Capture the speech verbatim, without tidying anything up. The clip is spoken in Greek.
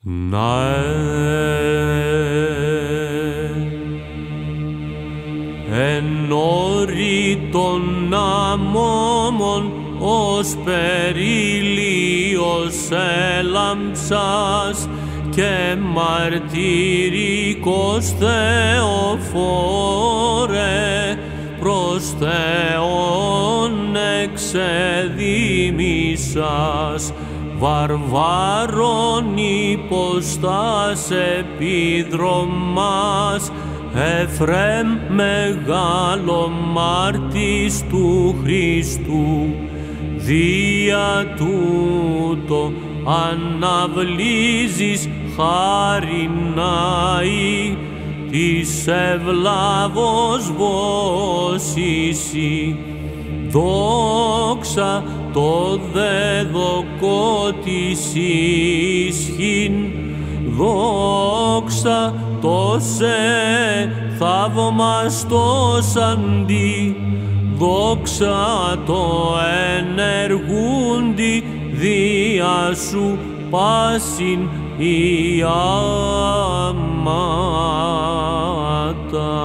Ναέ, εν όρη των αμόμων ως περίλιος έλαμψας και μαρτυρικός Θεοφόρε προς Θεόν εξεδήμησας, βαρβάρων υποστάς επίδρομας, Εφραίμ μεγάλο μάρτης του Χριστού, δια τούτο αναβλύζεις χαρινάη της ευλάβος βόσισι. Δόξα το δεδοκό της ίσχυν, δόξα το σε θαυμαστός αντί, δόξα το ενεργούντι δια σου πάσιν η άματα.